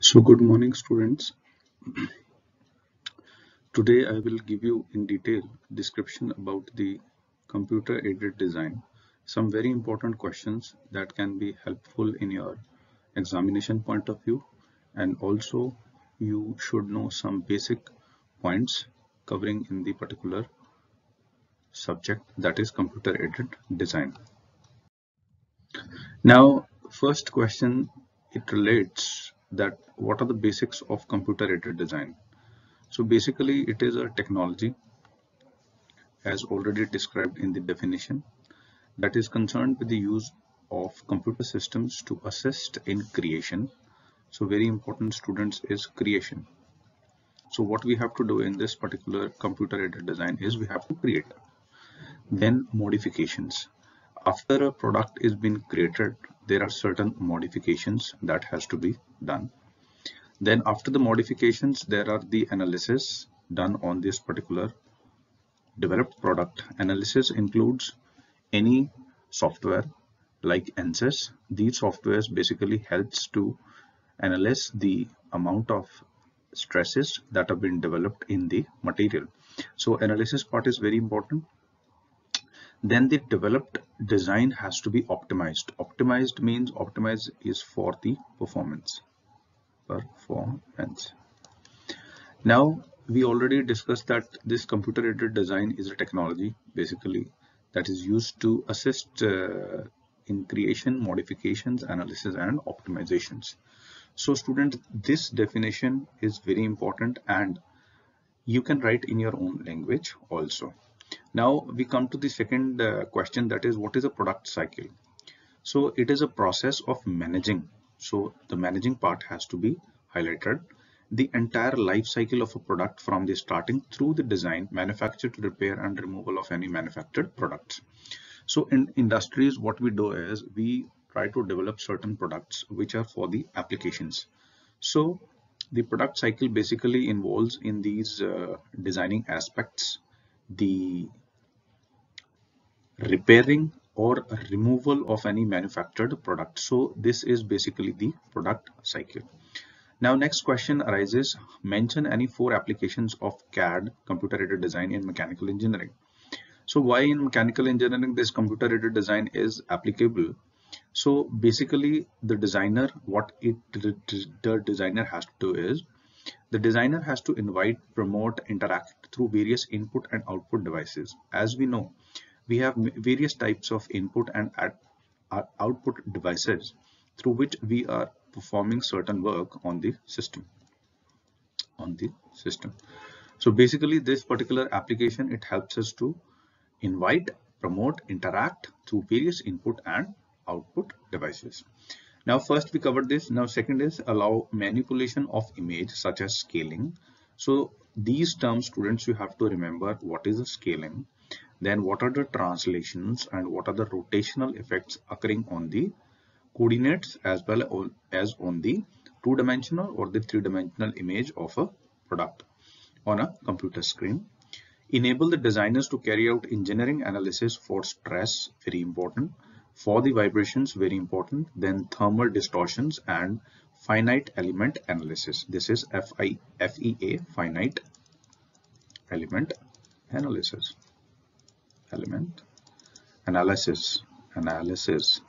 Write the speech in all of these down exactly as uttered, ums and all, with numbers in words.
So good morning students. Today I will give you in detail description about the computer aided design. Some very important questions that can be helpful in your examination point of view, and also you should know some basic points covering in the particular subject, that is computer aided design. Now first question, it relates that what are the basics of computer aided design. So basically it is a technology, as already described in the definition, that is concerned with the use of computer systems to assist in creation. So very important students is creation. So what we have to do in this particular computer aided design is we have to create. Then modifications. After a product is been created, there are certain modifications that has to be done. Then after the modifications, there are the analysis done on this particular developed product. Analysis includes any software like ANSYS. These softwares basically helps to analyze the amount of stresses that have been developed in the material. So analysis part is very important. Then the developed design has to be optimized. Optimized means optimized is for the performance. Performance. Now we already discussed that this computer aided design is a technology basically that is used to assist uh, in creation, modifications, analysis and optimizations. So students, this definition is very important and you can write in your own language also. Now we come to the second uh, question, that is what is a product cycle. So it is a process of managing. So the managing part has to be highlighted. The entire life cycle of a product from the starting through the design, manufacture to repair and removal of any manufactured products. So in industries, what we do is we try to develop certain products which are for the applications. So the product cycle basically involves in these uh, designing aspects, the repairing or removal of any manufactured product. So this is basically the product cycle. Now next question arises, mention any four applications of C A D, computer aided design, in mechanical engineering. So why in mechanical engineering this computer aided design is applicable? So basically the designer, what it the designer has to do is the designer has to invite, promote, interact through various input and output devices. As we know, we have various types of input and output devices through which we are performing certain work on the system on the system. So basically this particular application, it helps us to invite, promote, interact through various input and output devices. Now first we covered this. Now second is allow manipulation of image such as scaling. So these terms, students, you have to remember what is the scaling, then what are the translations, and what are the rotational effects occurring on the coordinates as well as on the two-dimensional or the three-dimensional image of a product on a computer screen. Enable the designers to carry out engineering analysis for stress, very important, for the vibrations, very important, then thermal distortions and finite element analysis. This is F I F E A, finite element analysis. Element analysis analysis.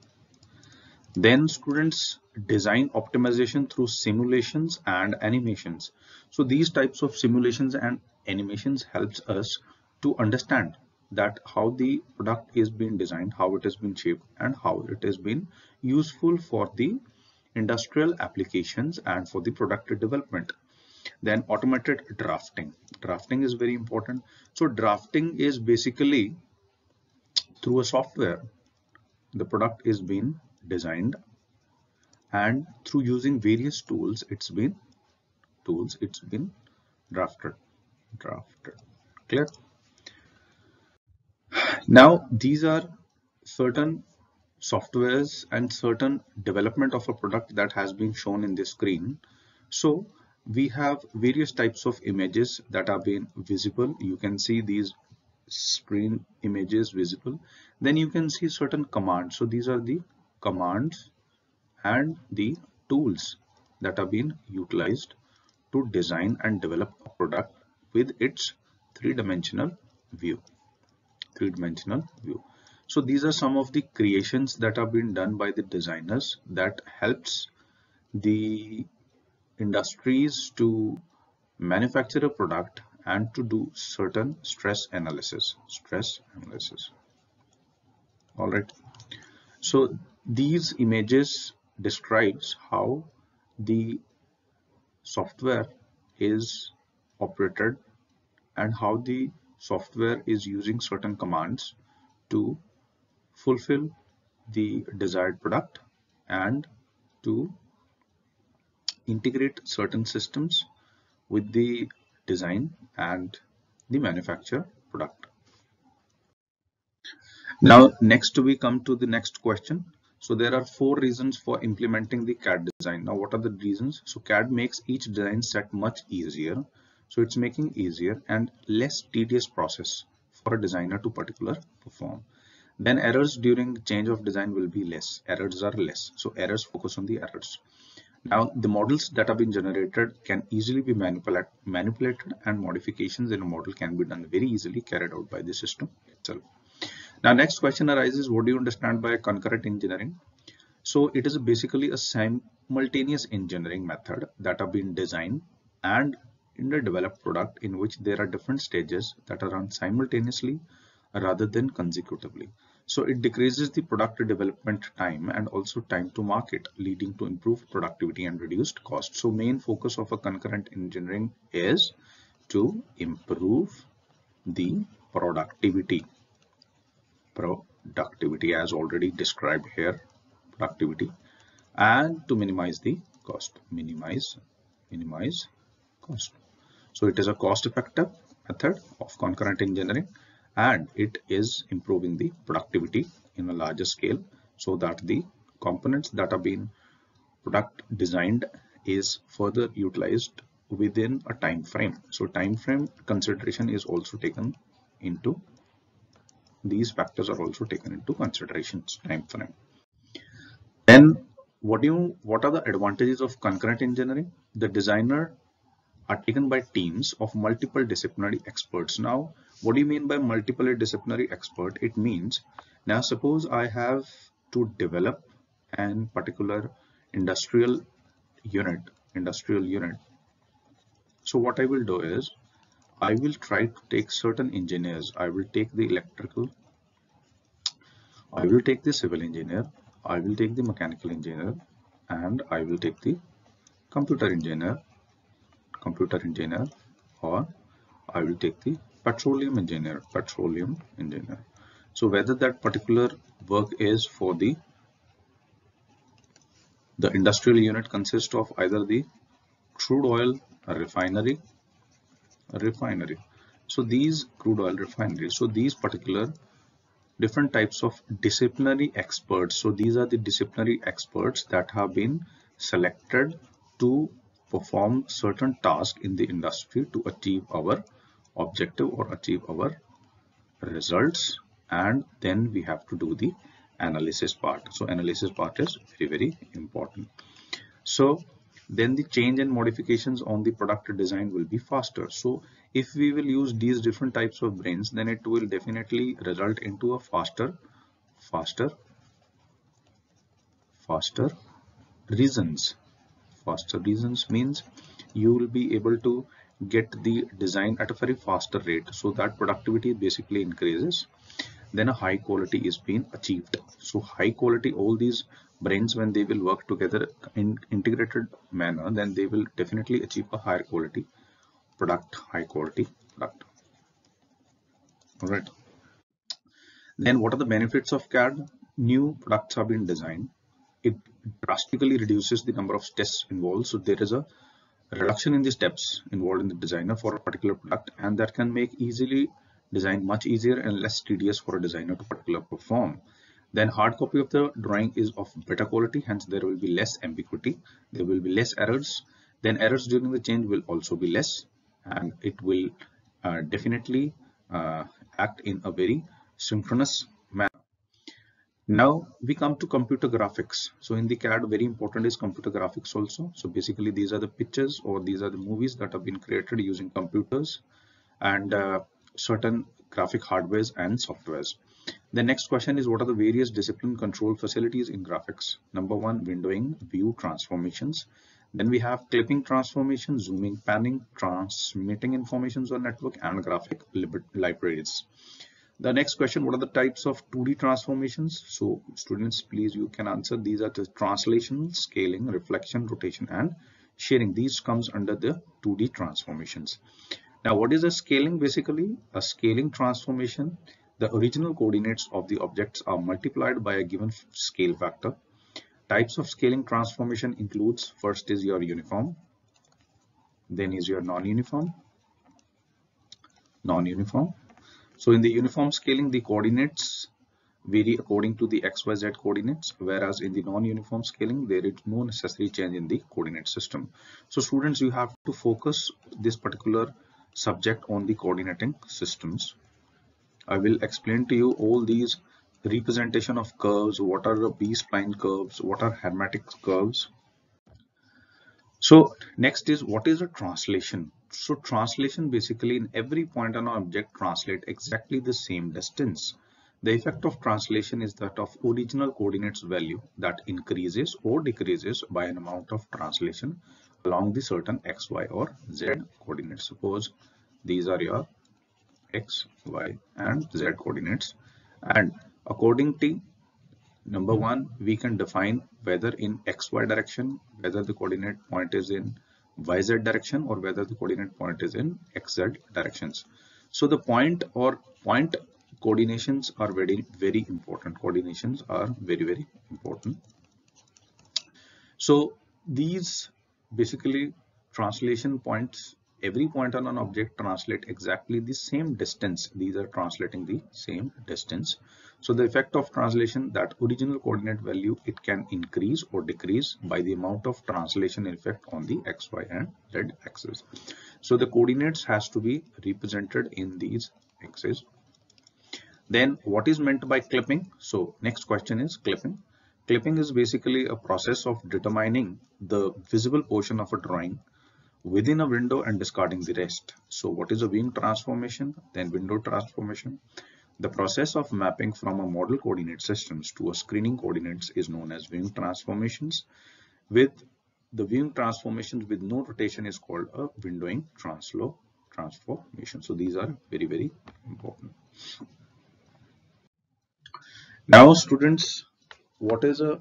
Then students, design optimization through simulations and animations. So these types of simulations and animations helps us to understand that how the product is being designed, how it has been shaped, and how it has been useful for the industrial applications and for the product development. Then automated drafting. Drafting is very important. So drafting is basically through a software, the product is being designed, and through using various tools it's been tools it's been drafted drafted clear. Now these are certain softwares and certain development of a product that has been shown in this screen. So we have various types of images that are being visible. You can see these screen images visible. Then you can see certain commands. So these are the commands and the tools. that have been utilized to design and develop a product with its three-dimensional view. Three-dimensional view. So these are some of the creations that have been done by the designers that helps the industries to manufacture a product and to do certain stress analysis. Stress analysis. All right. So these images describes how the software is operated and how the software is using certain commands to fulfill the desired product and to integrate certain systems with the design and the manufacture product. Now next we come to the next question. So there are four reasons for implementing the C A D design. Now what are the reasons? So C A D makes each design set much easier. So it's making easier and less tedious process for a designer to particular perform. Then errors during change of design will be less. Errors are less. So errors focus on the errors. Now the models that have been generated can easily be manipulate, manipulated and modifications in a model can be done very easily carried out by the system itself. Now next question arises, what do you understand by concurrent engineering? So it is basically a simultaneous engineering method that have been designed and in the developed product in which there are different stages that are run simultaneously rather than consecutively. So it decreases the product development time and also time to market, leading to improved productivity and reduced cost. So main focus of a concurrent engineering is to improve the productivity. Productivity as already described here, productivity, and to minimize the cost. Minimize, minimize cost. So it is a cost-effective method of concurrent engineering, and it is improving the productivity in a larger scale so that the components that have been product designed is further utilized within a time frame. So time frame consideration is also taken into, these factors are also taken into considerations, time frame. Then what do you what are the advantages of concurrent engineering? The designer are taken by teams of multiple disciplinary experts. Now what do you mean by multiple disciplinary expert? It means, now suppose I have to develop an particular industrial unit industrial unit so what I will do is I will try to take certain engineers. I will take the electrical, I will take the civil engineer, I will take the mechanical engineer, and I will take the computer engineer computer engineer or I will take the petroleum engineer petroleum engineer. So whether that particular work is for the the industrial unit consists of either the crude oil refinery refinery so these crude oil refineries, so these particular different types of disciplinary experts, so these are the disciplinary experts that have been selected to perform certain tasks in the industry to achieve our objective or achieve our results, and then we have to do the analysis part. So analysis part is very very important. So then the change and modifications on the product design will be faster. So if we will use these different types of brains, then it will definitely result into a faster faster faster reasons. Faster reasons means you will be able to get the design at a very faster rate, so that productivity basically increases. Then a high quality is being achieved. So high quality, all these brains when they will work together in integrated manner, then they will definitely achieve a higher quality product, high quality product. All right. Then what are the benefits of C A D? New products have been designed. It drastically reduces the number of steps involved. So there is a reduction in the steps involved in the designer for a particular product, and that can make easily design much easier and less tedious for a designer to particular perform. Then hard copy of the drawing is of better quality, hence there will be less ambiguity, there will be less errors. Then errors during the change will also be less, and it will uh, definitely uh, act in a very synchronous manner. Now we come to computer graphics. So in the C A D, very important is computer graphics also. So basically these are the pictures or these are the movies that have been created using computers and uh, certain graphic hardwares and softwares. The next question is, what are the various discipline control facilities in graphics? Number one, windowing, view transformations. Then we have clipping transformation, zooming, panning, transmitting informations on network, and graphic libraries. The next question, what are the types of two D transformations? So students, please, you can answer. These are the translation, scaling, reflection, rotation, and sharing. These comes under the two D transformations. Now, what is a scaling? Basically, a scaling transformation, the original coordinates of the objects are multiplied by a given scale factor. Types of scaling transformation includes, first is your uniform, then is your non-uniform, non-uniform. So in the uniform scaling, the coordinates vary according to the X Y Z coordinates, whereas in the non-uniform scaling, there is no necessary change in the coordinate system. So students, you have to focus this particular subject on the coordinating systems. I will explain to you all these representation of curves, what are the B-spline curves, what are hermetic curves. So next is, what is a translation? So translation, basically in every point on an object translate exactly the same distance. The effect of translation is that of original coordinates value that increases or decreases by an amount of translation along the certain X, Y or Z coordinates. Suppose these are your X, Y and Z coordinates, and according to number one, we can define whether in X Y direction, whether the coordinate point is in Y Z direction or whether the coordinate point is in X Z directions. So the point or point coordinations are very, very important. Coordinations are very, very important. So these basically translation points, every point on an object translate exactly the same distance. These are translating the same distance. So the effect of translation, that original coordinate value, it can increase or decrease by the amount of translation effect on the X, Y and Z axis. So the coordinates has to be represented in these axes. Then what is meant by clipping? So next question is clipping. Clipping is basically a process of determining the visible portion of a drawing within a window and discarding the rest. So what is a viewing transformation? Then window transformation. The process of mapping from a model coordinate systems to a screening coordinates is known as viewing transformations. With the viewing transformations with no rotation is called a windowing translo transformation. So these are very, very important. Now students, what is a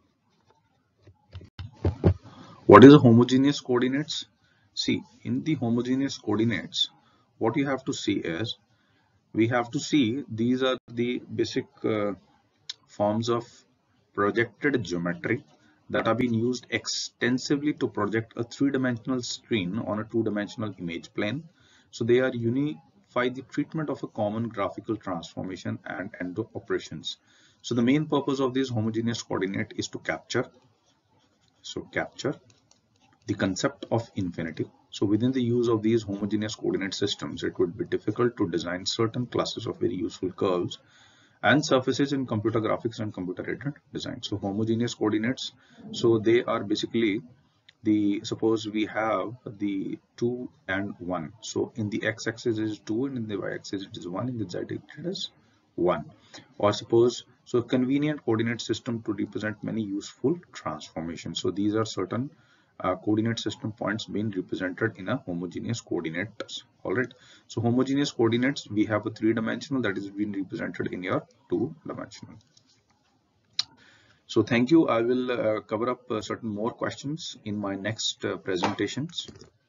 what is a homogeneous coordinates? See, in the homogeneous coordinates, what you have to see is, we have to see these are the basic uh, forms of projected geometry that have been used extensively to project a three-dimensional screen on a two-dimensional image plane. So they are unify the treatment of a common graphical transformation and endo operations. So the main purpose of this homogeneous coordinate is to capture, so capture the concept of infinity. So within the use of these homogeneous coordinate systems, it would be difficult to design certain classes of very useful curves and surfaces in computer graphics and computer aided design. So homogeneous coordinates, so they are basically the, suppose we have the two and one. So in the x-axis is two and in the y-axis it is one, in the z-axis it is one. Or suppose, so convenient coordinate system to represent many useful transformations. So these are certain Uh, coordinate system points being represented in a homogeneous coordinates. All right, so homogeneous coordinates, we have a three dimensional that is being represented in your two dimensional. So thank you. I will uh, cover up uh, certain more questions in my next uh, presentations.